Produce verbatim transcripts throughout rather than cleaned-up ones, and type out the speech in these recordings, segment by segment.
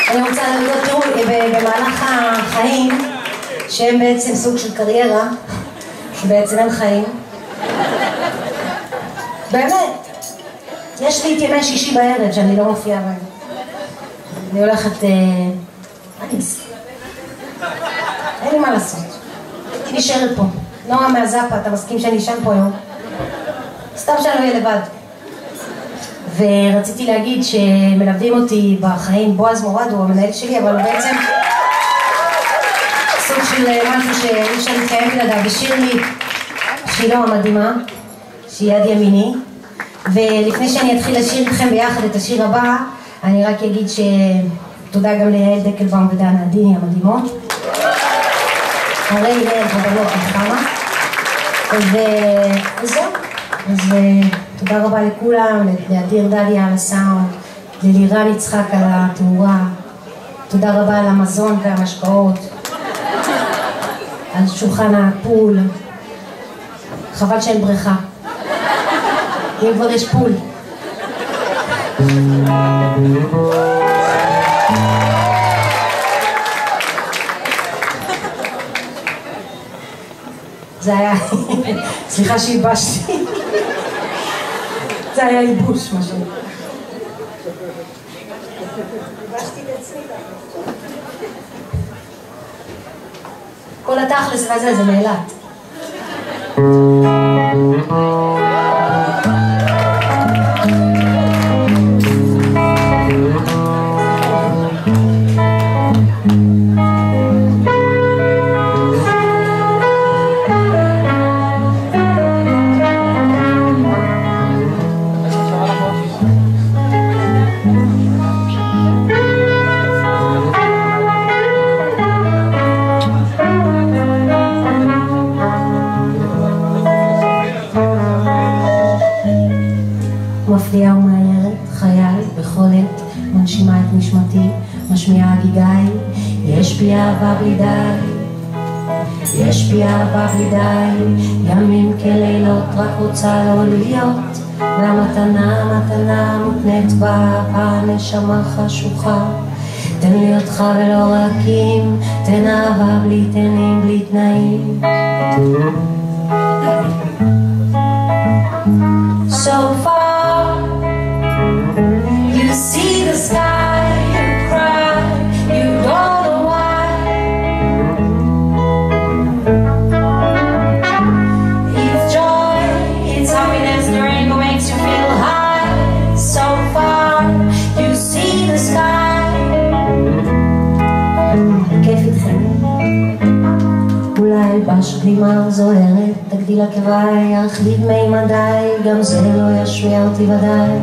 אני רוצה להודות, תראו, במהלך החיים, שהם בעצם סוג של קריירה, שבעצם אין חיים. באמת, יש לי את ימי שישי בערב שאני לא מופיעה בהם. אני הולכת... אני מסכים. אין לי מה לעשות. הייתי נשארת פה. נורא מהזאפה, אתה מסכים שאני אשן פה היום? סתם שאני לא אהיה לבד. ורציתי להגיד שמלווים אותי בחיים בועז מורד, הוא המנהל שלי, אבל הוא בעצם סוג של משהו שאי אפשר להתקיים בלעדיו, ושירלי, שילה המדהימה, שהיא יד ימיני. ולפני שאני אתחיל לשיר איתכם ביחד את השיר הבא, אני רק אגיד שתודה גם ליעל דקלבאום ודנה עדיני המדהימות. הרי הנה בבנות נחמה. וזהו. אז תודה רבה לכולם, לאדיר דדיה על הסאונד, ללירן יצחק על התאורה, תודה רבה על המזון והמשקאות, על שולחן הפול, חבל שאין בריכה, אם כבר יש פול. זה היה, סליחה שהיבשתי. זה היה ייבוש, משהו. כל התכלס הזה זה מאילת. מפליאה ומאיירת, חייל, בכל עת, מנשימה את נשמתי, משמיעה הגיגי, יש בי אהבה בלי די, יש בי אהבה בלי די, ימים כלילות, רק רוצה לא להיות, והמתנה, מתנה מותנית באהבה, נשמה חשוכה, תן לי אותך ולא רק אם, תן אהבה בלי תנים, בלי תנאים. So far, you see the sky, you cry, you don't know why. It's joy, it's happiness, the rainbow makes you feel high. So far, you see the sky. כיף איתכם. אולי בשבימה זוהרת, תגדיל עקביי, ירחיב מימדיי, גם זה לא ישמיע אותי ודאי.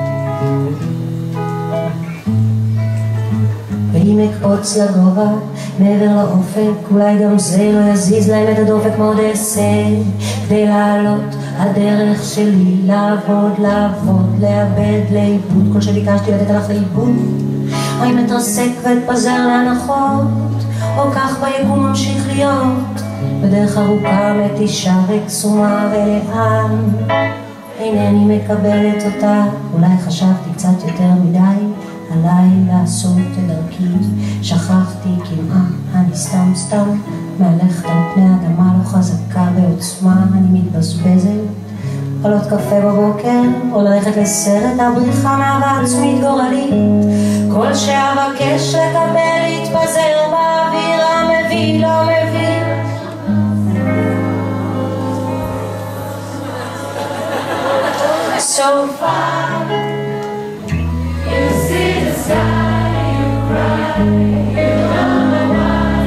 ואם אקפוץ לגובה, מעבר לאופק, אולי גם זה לא יזיז להם את הדופק מאוד הישג. כדי לעלות הדרך שלי, לעבוד, לעבוד, לאבד, לאיבוד, כל שביקשתי לתת לך לאיבוד. או אם אתרסק ואתפזר להנחות, או כך ביקום ממשיך להיות, בדרך ארוכה מתישה וקסומה ולאן אינני מקבלת אותה. אולי חשבתי קצת יותר מדי עליי לעשות את דרכי, שכחתי כמעט, אני סתם סתם מהלכת על פני אדמה לא חזקה בעוצמה, אני מתבזבזת על עוד קפה בבוקר או ללכת לסרט הבריחה מאהבה עצמית גורלית. כל שאבקש לקבל יתפזר באוויר, המביא לא מביא. So far, you see the sky, you cry, you don't know why.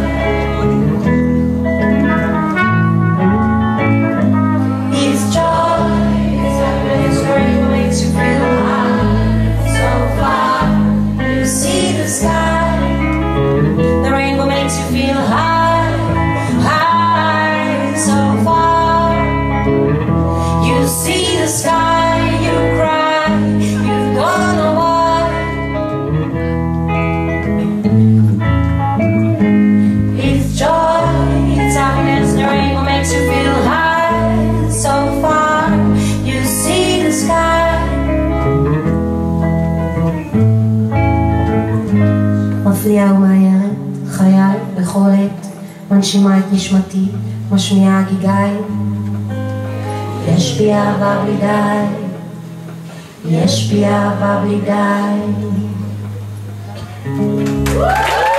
It's joy, it's happiness, rain makes you feel high. So far, you see the sky, the rainbow makes you feel high, high. So far, you see the sky. צליעה ומאיירת, חיי בכל עת, מנשימה את נשמתי, משמיעה גיגי. יש בי אהבה בלי די, יש בי אהבה בלי די.